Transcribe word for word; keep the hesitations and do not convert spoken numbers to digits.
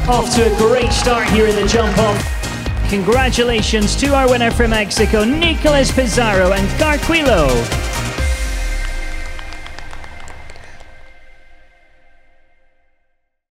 Off to a great start here in the jump off. Congratulations to our winner from Mexico, Nicolas Pizarro and Carquillo.